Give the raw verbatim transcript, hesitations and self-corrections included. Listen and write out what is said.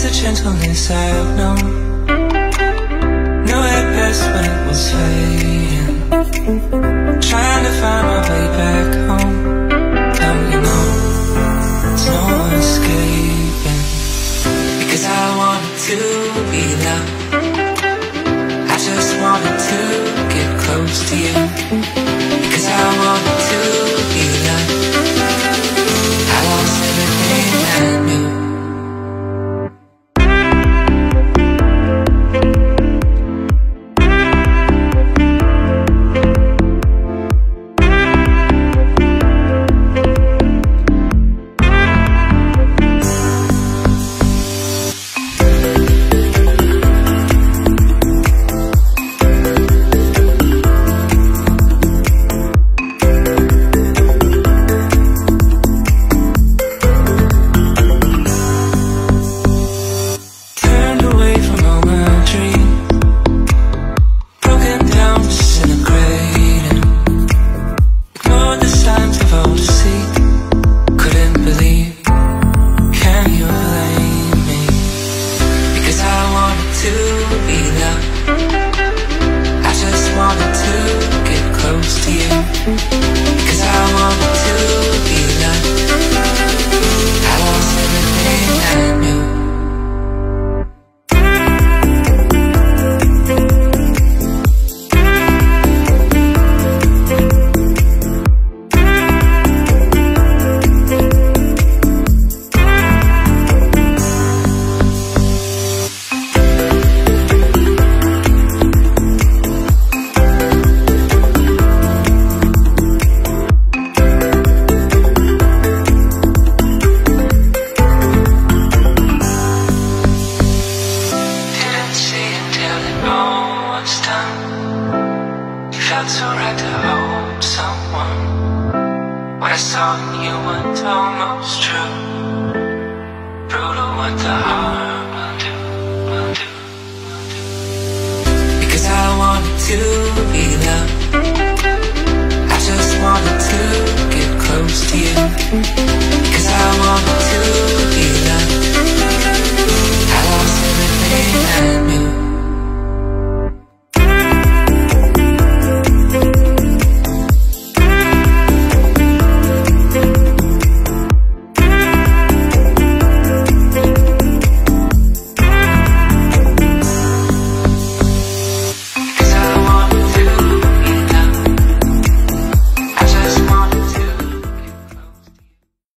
There's a gentleness I've known, knew it best when it was fading, trying to find my way back home. Now you know there's no one escaping, because I wanted to be loved. I just wanted to get close to you, because I wanted to be loved. I lost everything I knew. Cause I wanted to be